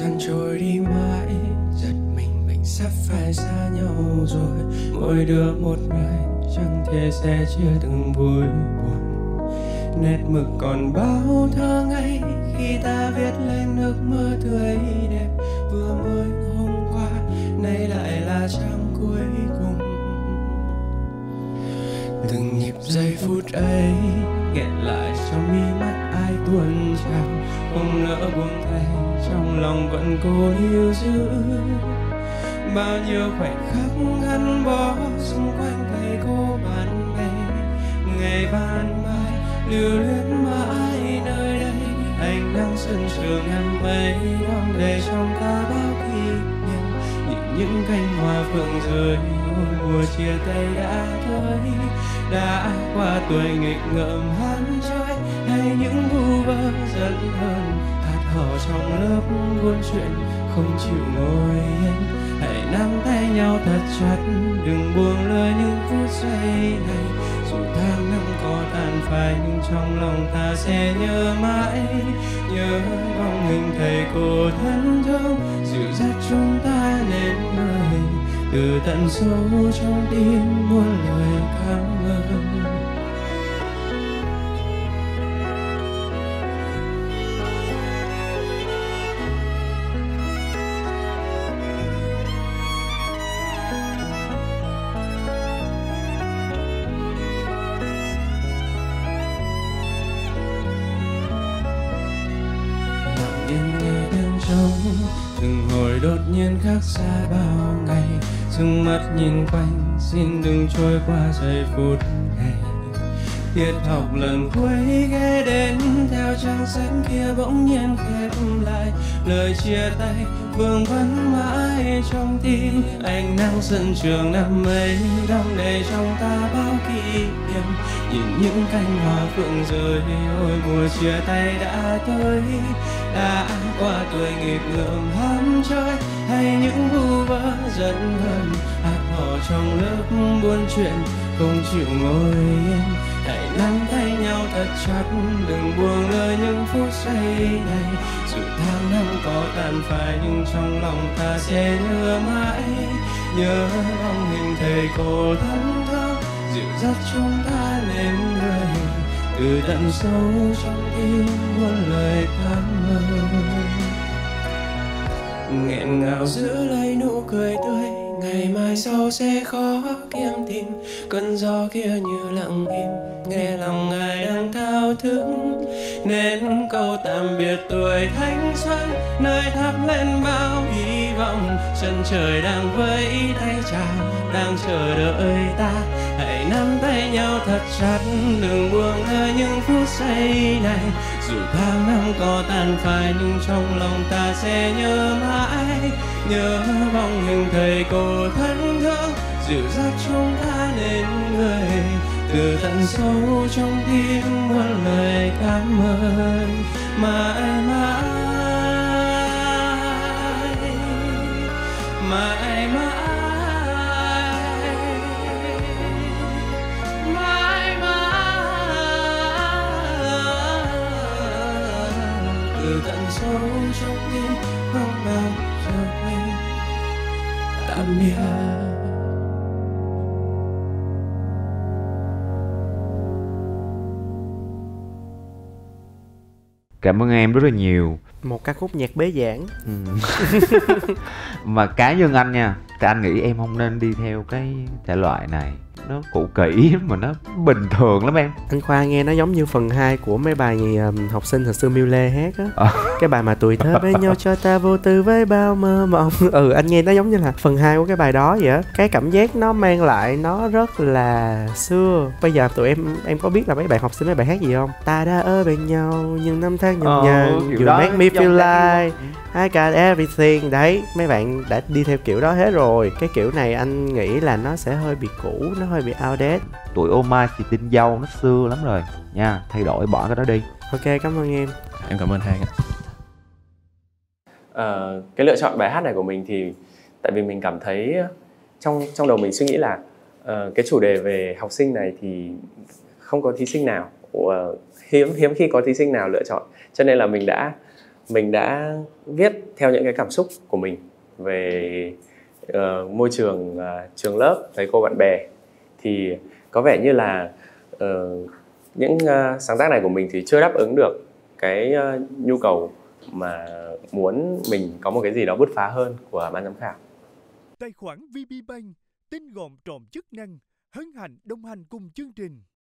gian trôi đi mãi, giật mình sắp phải xa nhau rồi. Mỗi đứa một người, chẳng thể sẽ chia từng vui buồn. Nét mực còn bao thơ ngây khi ta viết lên ước mơ tươi đẹp vừa mới hôm qua, nay lại là trang cuối cùng. Từng nhịp giây phút ấy nghẹn lại trong mi mắt ai tuôn trào, không nỡ buông tay trong lòng vẫn cố níu giữ. Bao nhiêu khoảnh khắc gắn bó xung quanh thầy cô bạn bè, ngày ban mai lưu luyến mãi nơi đây. Ánh nắng sân trường em mấy đong đầy trong ta bao kỷ niệm, nhìn những cánh hoa phượng rơi, ôi mùa chia tay đã tới. Đã qua tuổi nghịch ngợm hắn trôi, hay những vu vơ giận hờn, hạt hò trong lớp buôn chuyện không chịu ngồi yên. Hãy nắm tay nhau thật chặt, đừng buông lời những phút giây này. Dù tháng năm có tàn phai nhưng trong lòng ta sẽ nhớ mãi, nhớ bóng hình thầy cô thân thương dịu dắt chúng ta nên người. Từ tận sâu trong tim muôn lời cảm ơn. Từng hồi đột nhiên khác xa bao ngày, dừng mắt nhìn quanh xin đừng trôi qua giây phút này. Tiết học lần cuối ghé đến theo trang sách kia bỗng nhiên khép lại, lời chia tay vương vấn mãi trong tim. Ánh nắng sân trường năm ấy đong đầy trong ta bao kỷ niệm, nhìn những cánh hoa phượng rơi, ôi mùa chia tay đã tới. Đã qua tuổi nghịch ngợm ham chơi, hay những vu vơ giận hờn, hạt hò trong lớp buôn chuyện không chịu ngồi yên. Hãy nắm tay nhau thật chặt, đừng buông lời những phút giây này. Dù tháng năm có tàn phai nhưng trong lòng ta sẽ nhớ mãi, nhớ bóng hình thầy cô thân thương dịu dắt chúng ta nên người. Từ tận sâu trong tim muôn lời cảm ơn. Nghẹn ngào giữ lấy nụ cười tươi, ngày mai sau sẽ khó kiếm tìm. Cơn gió kia như lặng im, nghe lòng ai đang thao thức. Nên câu tạm biệt tuổi thanh xuân, nơi thắp lên bao hy vọng. Chân trời đang vẫy tay chào, đang chờ đợi ta. Hãy nắm tay nhau thật chặt, đừng buông lời những phút giây này. Dù tháng năm có tàn phai nhưng trong lòng ta sẽ nhớ mãi, nhớ bóng hình thầy cô thân thương dịu dắt chúng ta nên người. Từ tận sâu trong tim muôn lời cảm ơn. Mãi mãi mãi mãi mãi mãi, từ tận sâu trong tim không bao giờ quên. Tạm biệt. Cảm ơn em rất là nhiều. Một ca khúc nhạc bế giảng. Mà cá nhân anh nha, thì anh nghĩ em không nên đi theo cái thể loại này, nó cũ kỹ mà nó bình thường lắm em. Anh Khoa nghe nó giống như phần 2 của mấy bài học sinh thời xưa Miu Lê hát á. Cái bài mà tuổi thơ bên nhau cho ta vô tư với bao mơ mộng. Anh nghe nó giống như là phần 2 của cái bài đó vậy á. Cái cảm giác nó mang lại nó rất là xưa. Bây giờ tụi em có biết là mấy bạn học sinh mấy bài hát gì không? Ta đã ở bên nhau nhưng năm tháng nhọc nhằn, you make me feel like I got everything. Đấy, mấy bạn đã đi theo kiểu đó hết rồi. Cái kiểu này anh nghĩ là nó sẽ hơi bị cũ, nó hơi bị outdated. Tuổi ô mai thì tinh dâu nó xưa lắm rồi nha, thay đổi bỏ cái đó đi. Ok, cảm ơn em. Em cảm ơn hai anh. Cái lựa chọn bài hát này của mình thì tại vì mình cảm thấy trong đầu mình suy nghĩ là cái chủ đề về học sinh này thì không có thí sinh nào, hiếm khi có thí sinh nào lựa chọn, cho nên là mình đã mình đã viết theo những cái cảm xúc của mình về môi trường, trường lớp, thầy cô bạn bè, thì có vẻ như là những sáng tác này của mình thì chưa đáp ứng được cái nhu cầu mà muốn mình có một cái gì đó bứt phá hơn của ban giám khảo. Tài khoản VPBank tinh gọn trọn chức năng, hân hạnh đồng hành cùng chương trình.